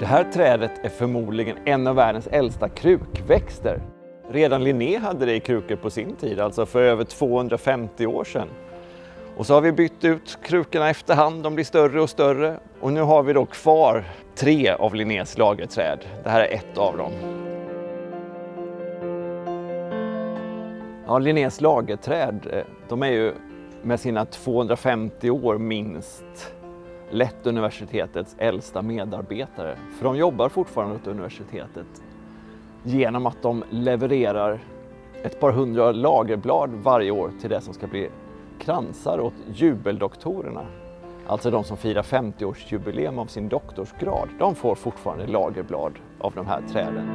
Det här trädet är förmodligen en av världens äldsta krukväxter. Redan Linné hade det i krukor på sin tid, alltså för över 250 år sedan. Och så har vi bytt ut krukorna efterhand, de blir större och större. Och nu har vi då kvar 3 av Linnés lagerträd. Det här är ett av dem. Ja, Linnés lagerträd, de är ju med sina 250 år minst Lättuniversitetets äldsta medarbetare. För de jobbar fortfarande åt universitetet genom att de levererar ett par hundra lagerblad varje år till det som ska bli kransar åt jubeldoktorerna. Alltså de som firar 50-årsjubileum av sin doktorsgrad. De får fortfarande lagerblad av de här träden.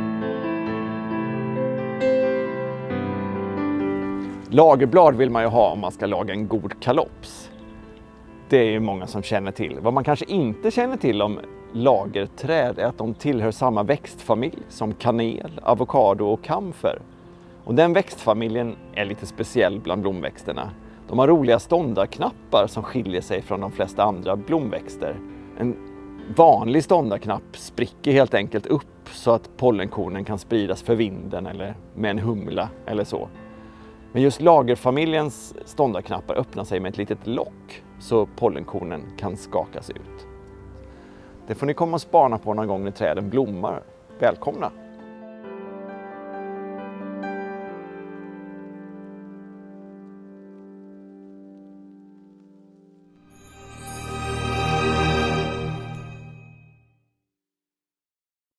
Lagerblad vill man ju ha om man ska laga en god kalops. Det är ju många som känner till. Vad man kanske inte känner till om lagerträd är att de tillhör samma växtfamilj som kanel, avokado och kamfer. Och den växtfamiljen är lite speciell bland blomväxterna. De har roliga ståndarknappar som skiljer sig från de flesta andra blomväxter. En vanlig ståndarknapp spricker helt enkelt upp så att pollenkornen kan spridas för vinden eller med en humla eller så. Men just lagerfamiljens ståndarknappar öppnar sig med ett litet lock så pollenkornen kan skakas ut. Det får ni komma och spana på någon gång när träden blommar. Välkomna!